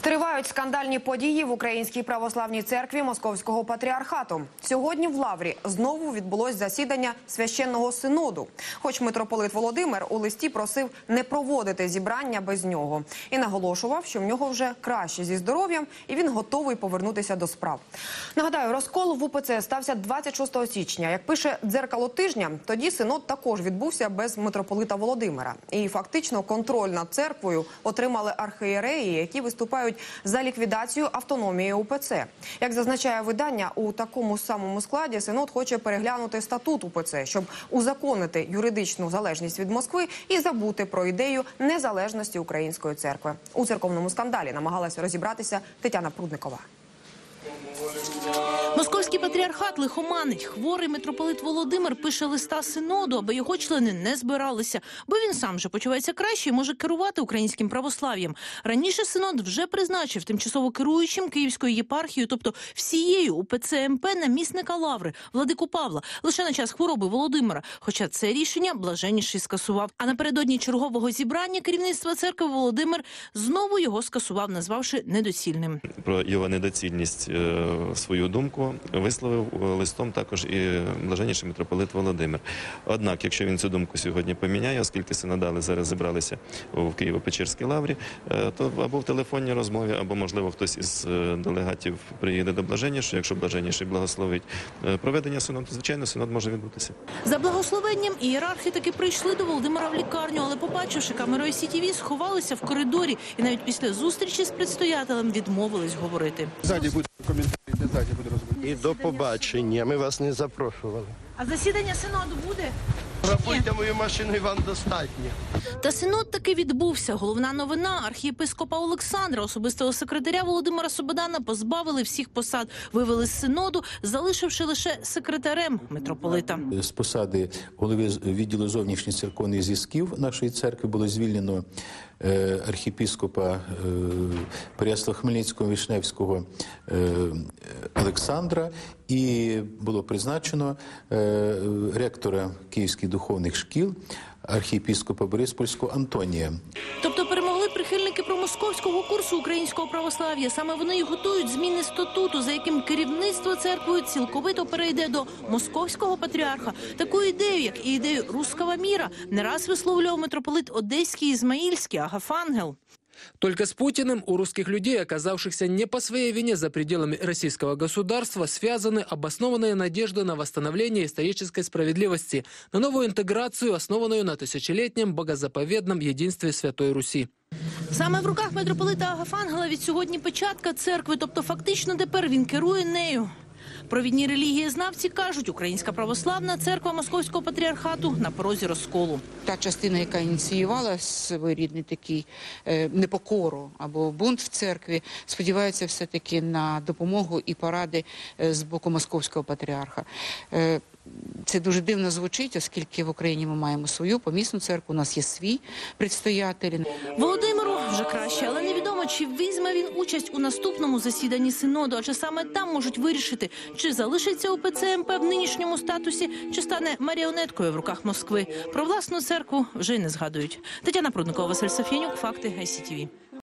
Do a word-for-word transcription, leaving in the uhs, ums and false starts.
Тривають скандальні події в Українській православній церкві Московського патріархату. Сьогодні в Лаврі знову відбулось засідання священного синоду. Хоч митрополит Володимир у листі просив не проводити зібрання без нього. І наголошував, що в нього вже краще зі здоров'ям і він готовий повернутися до справ. Нагадаю, розкол в УПЦ стався двадцять шостого січня. Як пише «Дзеркало тижня», тоді синод також відбувся без митрополита Володимира. І фактично контроль над церквою отримали архієреї, які виступають за ліквідацію автономії УПЦ. Як зазначає видання, у такому самому складі синод хоче переглянути статут УПЦ, щоб узаконити юридичну залежність від Москви і забути про ідею незалежності Української церкви. У церковному скандалі намагалася розібратися Тетяна Прудникова. Московський патріархат лихоманить. Хворий митрополит Володимир пише листа синоду, аби його члени не збиралися, бо він сам же почувається краще і може керувати українським православ'ям. Раніше синод вже призначив тимчасово керуючим Київською єпархією, тобто всією УПЦ МП, намісника Лаври, владику Павла, лише на час хвороби Володимира. Хоча це рішення блаженніший скасував. А напередодні чергового зібрання керівництва церкви Володимир знову його скасував, назвавши недоцільним. Про його недоцільність свою думку висловив листом також і блаженніший митрополит Володимир. Однак, якщо він цю думку сьогодні поміняє, оскільки синодали зараз зібралися в Києво-Печерській лаврі, то або в телефонній розмові, або, можливо, хтось із делегатів приїде до блаженнішого, якщо блаженніший благословить проведення синоду, звичайно, синод може відбутися. За благословенням ієрархи таки прийшли до Володимира в лікарню, але, побачивши камерою Сі Ті Ві, сховалися в коридорі і навіть після зустрічі з предстоятелем відмовились говорити. Ззаді буде коментарі, де ззаді буде розмова. І до побачення. Ми вас не запрошували. А засідання синоду буде? Рахуйте мою машину, і вам достатньо. Та синод таки відбувся. Головна новина – архієпископа Олександра, особистого секретаря Володимира Сободана, позбавили всіх посад. Вивели з синоду, залишивши лише секретарем митрополита. З посади голови відділу зовнішніх церковних зв'язків нашої церкви було звільнено архієпископа Переяслав-Хмельницького Вишневського Олександра і було призначено ректора Київських духовних шкіл архієпископа Бориспольського Антонія. Тобто перемогли прихильники промосковського курсу українського православ'я. Саме вони і готують зміни статуту, за яким керівництво церкви цілковито перейде до московського патріарха. Таку ідею, як і ідею «русского міра», не раз висловлював митрополит Одеський Ізмаїльський Агафангел. Только с Путиным у русских людей, оказавшихся не по своей вине за пределами российского государства, связаны обоснованные надежды на восстановление исторической справедливости, на новую интеграцию, основанную на тысячелетнем богозаповедном единстве Святой Руси. Саме в руках митрополита Агафангела від сьогодні печатка церкви, тобто фактично тепер він керує нею. Провідні релігієзнавці кажуть, Українська православна церква Московського патріархату на порозі розколу. Та частина, яка ініціювала своєрідний такий е, непокору або бунт в церкві, сподівається все-таки на допомогу і поради е, з боку Московського патріарха. Е, Це дуже дивно звучить, оскільки в Україні ми маємо свою помісну церкву, у нас є свій предстоятель. Володимиру вже краще, але невідомо, чи візьме він участь у наступному засіданні синоду, адже саме там можуть вирішити, чи залишиться УПЦ МП в нинішньому статусі, чи стане маріонеткою в руках Москви. Про власну церкву вже й не згадують. Тетяна Прудникова, Василь Софіянюк, Факти, Ай Сі Ті Ві.